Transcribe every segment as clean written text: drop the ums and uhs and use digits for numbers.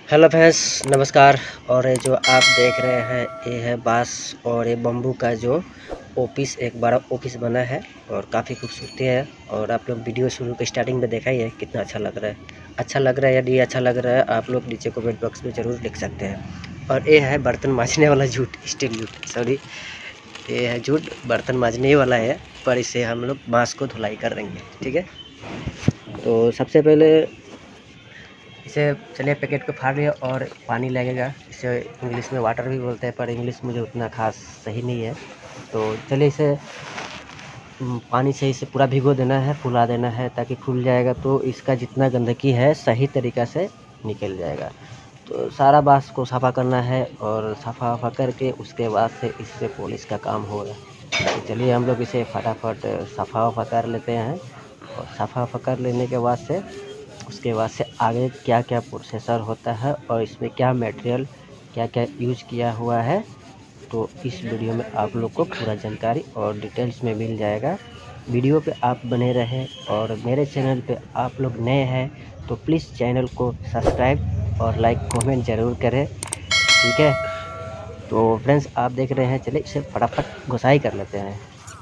Hello friends, नमस्कार। और ये जो आप देख रहे हैं ये है बांस और ये बम्बू का जो ऑफिस, एक बड़ा ऑफिस बना है और काफ़ी खूबसूरती है। और आप लोग वीडियो शुरू के स्टार्टिंग में देखा ही है कितना अच्छा लग रहा है। अच्छा लग रहा है या नहीं अच्छा लग रहा है आप लोग नीचे कमेंट बॉक्स में ज़रूर लिख सकते हैं। और ये है बर्तन मांजने वाला जूट, स्टील जूट, सॉरी, ये है जूट बर्तन मांजने वाला है, पर इसे हम लोग बांस को धुलाई कर देंगे। ठीक है, तो सबसे पहले इसे चलिए पैकेट को फाड़ लिया और पानी लगेगा। इसे इंग्लिश में वाटर भी बोलते हैं, पर इंग्लिश मुझे उतना खास सही नहीं है। तो चलिए इसे पानी से इसे पूरा भिगो देना है, फुला देना है, ताकि फूल जाएगा तो इसका जितना गंदगी है सही तरीक़ा से निकल जाएगा। तो सारा बांस को सफ़ा करना है और सफ़ा वफ़ा करके उसके बाद से इससे पॉलिश का काम होगा। तो चलिए हम लोग इसे फटाफट सफ़ा वफ़ा कर लेते हैं। और सफ़ा वफ़ा कर लेने के बाद से उसके बाद से आगे क्या क्या प्रोसेसर होता है और इसमें क्या मटेरियल क्या क्या यूज किया हुआ है, तो इस वीडियो में आप लोग को पूरा जानकारी और डिटेल्स में मिल जाएगा। वीडियो पे आप बने रहें और मेरे चैनल पे आप लोग नए हैं तो प्लीज़ चैनल को सब्सक्राइब और लाइक कमेंट ज़रूर करें। ठीक है, तो फ्रेंड्स आप देख रहे हैं, चलिए इसे फटाफट घुसाई कर लेते हैं।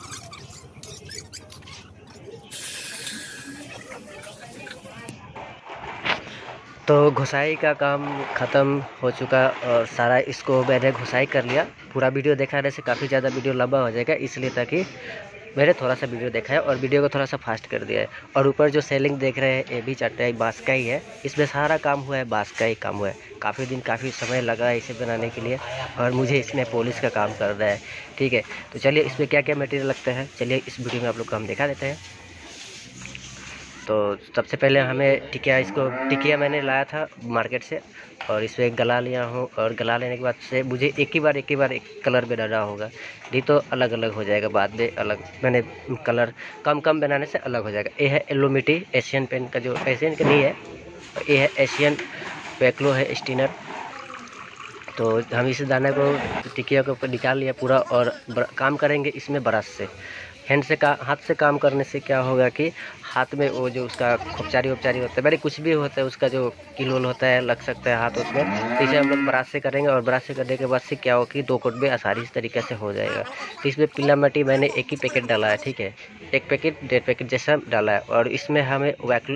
तो घुसाई का काम ख़त्म हो चुका और सारा इसको मैंने घुसाई कर लिया। पूरा वीडियो दिखाने से काफ़ी ज़्यादा वीडियो लंबा हो जाएगा, इसलिए ताकि मैंने थोड़ा सा वीडियो देखा है और वीडियो को थोड़ा सा फास्ट कर दिया है। और ऊपर जो सेलिंग देख रहे हैं ये भी चटाई बांस का ही है, इसमें सारा काम हुआ है, बांस का ही काम हुआ है। काफ़ी समय लगा है इसे बनाने के लिए और मुझे इसमें पॉलिश का काम कर रहा है। ठीक है, तो चलिए इसमें क्या क्या मटेरियल लगता है चलिए इस वीडियो में आप लोग को हम दिखा देते हैं। तो सबसे पहले हमें टिकिया मैंने लाया था मार्केट से और इसमें गला लिया हूँ। और गला लेने के बाद से मुझे एक ही बार एक कलर में डालना होगा, नहीं तो अलग अलग हो जाएगा बाद में। अलग मैंने कलर कम बनाने से अलग हो जाएगा। ये है येलो मिट्टी, एशियन पेंट का, जो एशियन का नहीं है, ये है एशियन वैक्लो है स्टिनर। तो हम इस दाने को टिकिया के ऊपर निकाल लिया पूरा और काम करेंगे इसमें ब्रश से। हाथ से काम करने से क्या होगा कि हाथ में वो जो उसका खोपचारी होता है, मेरे कुछ भी होता है, उसका जो कील होता है लग सकता है हाथ उसमें। तो इसे हम लोग ब्रश से करेंगे और ब्रश से करने के बाद से क्या हो कि 2 कोट में आसानी से तरीके से हो जाएगा। तो इसमें पीला मिट्टी मैंने एक ही पैकेट डाला है। ठीक है, 1 पैकेट 1.5 पैकेट जैसा डाला है। और इसमें हमें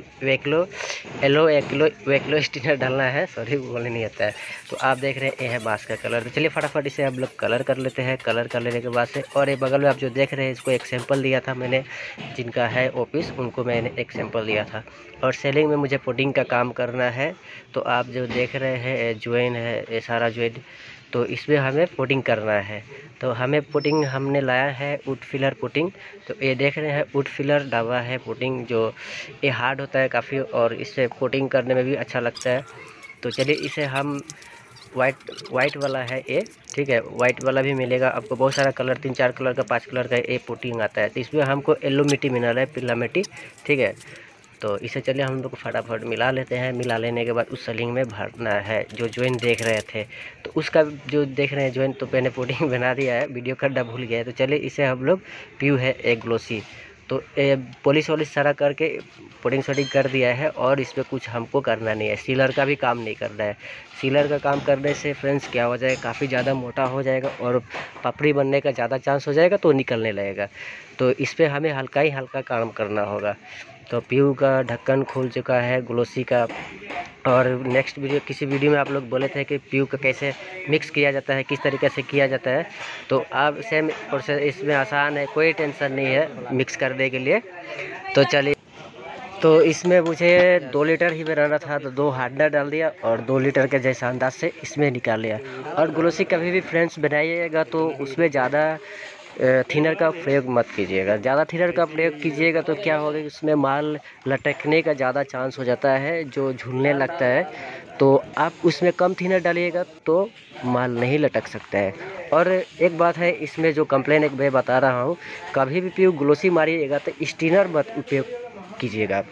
वैक्लो स्टिनर डालना है, सॉरी बोलने नहीं आता है। तो आप देख रहे हैं ये है बांस का कलर। तो चलिए फटाफट इसे हम लोग कलर कर लेते हैं। कलर कर लेने के बाद से, और ये बगल में आप जो देख रहे हैं इसको एक सैंपल दिया था मैंने, जिनका है ऑफिस उनको मैंने एक सैंपल दिया था। और सेलिंग में मुझे पुडिंग का काम करना है। तो आप जो देख रहे हैं ज्वाइन है, ये सारा ज्वाइन, तो इसमें हमें पुडिंग करना है। तो हमें पुडिंग हमने लाया है वुड फिलर पुडिंग। तो ये देख रहे हैं वुड फिलर डाला है पुडिंग, जो ये हार्ड होता है काफ़ी और इससे पुडिंग करने में भी अच्छा लगता है। तो चलिए इसे हम वाइट वाला है ये। ठीक है, वाइट वाला भी मिलेगा आपको, बहुत सारा कलर, 3-4 कलर का, 5 कलर का ये पुटिंग आता है। तो इसमें हमको येलो मिट्टी मिला है, पीला मिट्टी। ठीक है, तो इसे चलिए हम लोग फटाफट मिला लेते हैं। मिला लेने के बाद उस सेलिंग में भरना है। जो ज्वाइन देख रहे थे तो उसका जो देख रहे हैं ज्वाइन, तो मैंने पुडिंग बना दिया है, वीडियो करना भूल गया है। तो चलिए इसे हम लोग प्यू है एक ग्लोसी, तो पॉलिश वॉलिश सारा करके पुडिंग शोडिंग कर दिया है। और इसमें कुछ हमको करना नहीं है, सीलर का भी काम नहीं करना है। सीलर का काम करने से फ्रेंड्स क्या हो जाएगा, काफ़ी ज़्यादा मोटा हो जाएगा और पपड़ी बनने का ज़्यादा चांस हो जाएगा, तो निकलने लगेगा। तो इस पर हमें हल्का ही हल्का काम करना होगा। तो प्यू का ढक्कन खुल चुका है ग्लोसी का। और नेक्स्ट किसी वीडियो में आप लोग बोले थे कि प्यू का कैसे मिक्स किया जाता है, किस तरीके से किया जाता है। तो आप सेम प्रोसेस इसमें आसान है, कोई टेंशन नहीं है मिक्स करने के लिए। तो चलिए, तो इसमें मुझे 2 लीटर ही बनाना था, तो 2 हार्डनर डाल दिया और 2 लीटर के जैसा अंदाज से इसमें निकाल लिया। और ग्लोसी कभी भी फ्रेंड्स बनाइएगा तो उसमें ज़्यादा थिनर का प्रयोग मत कीजिएगा। ज़्यादा थिनर का प्रयोग कीजिएगा तो क्या होगा कि उसमें माल लटकने का ज़्यादा चांस हो जाता है, जो झूलने लगता है। तो आप उसमें कम थिनर डालिएगा तो माल नहीं लटक सकता है। और एक बात है इसमें जो कंप्लेन एक मैं बता रहा हूँ, कभी भी प्यू ग्लोसी मारिएगा तो स्टिनर मत उपयोग कीजिएगा आप लोग।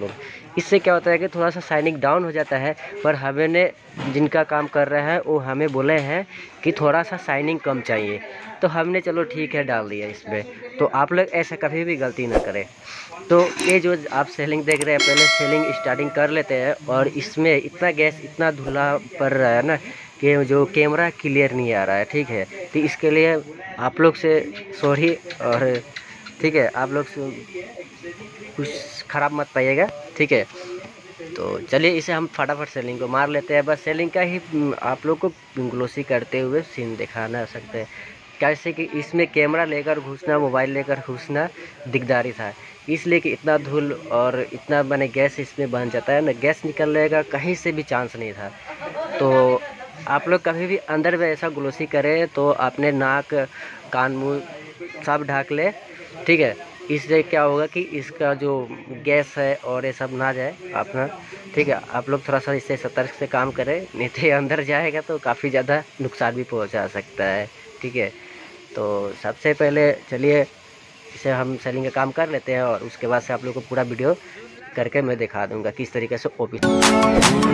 इससे क्या होता है कि थोड़ा सा शाइनिंग डाउन हो जाता है। पर हमने जिनका काम कर रहा है वो हमें बोले हैं कि थोड़ा सा शाइनिंग कम चाहिए, तो हमने चलो ठीक है डाल दिया इसमें। तो आप लोग ऐसा कभी भी गलती ना करें। तो ये जो आप सेलिंग देख रहे हैं, पहले सेलिंग स्टार्टिंग कर लेते हैं, और इसमें इतना गैस इतना धुला पड़ रहा है ना कि जो कैमरा क्लियर नहीं आ रहा है, ठीक है। तो इसके लिए आप लोग से सॉरी, और ठीक है आप लोग कुछ ख़राब मत पाइएगा, ठीक है। तो चलिए इसे हम फटाफट सेलिंग को मार लेते हैं। बस सेलिंग का ही आप लोग को ग्लोसी करते हुए सीन दिखाना सकते हैं, कैसे कि इसमें कैमरा लेकर घुसना, मोबाइल लेकर घुसना दिकदारी था, इसलिए कि इतना धूल और इतना मैंने गैस इसमें बन जाता है ना, गैस निकलने का कहीं से भी चांस नहीं था। तो आप लोग कभी भी अंदर में ऐसा ग्लोसी करें तो अपने नाक कान मुंह सब ढक ले, ठीक है। इससे क्या होगा कि इसका जो गैस है और ये सब ना जाए अपना, ठीक है। आप लोग थोड़ा सा इससे सतर्क से काम करें, नहीं तो अंदर जाएगा तो काफ़ी ज़्यादा नुकसान भी पहुंचा सकता है, ठीक है। तो सबसे पहले चलिए इसे हम सेलिंग का काम कर लेते हैं, और उसके बाद से आप लोग को पूरा वीडियो करके मैं दिखा दूंगा किस तरीके से ओपी